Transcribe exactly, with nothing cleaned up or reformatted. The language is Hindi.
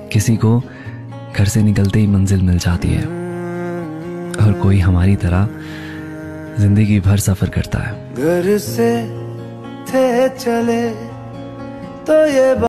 किसी को घर से निकलते ही मंजिल मिल जाती है और कोई हमारी तरह जिंदगी भर सफर करता है। घर से थे चले तो ये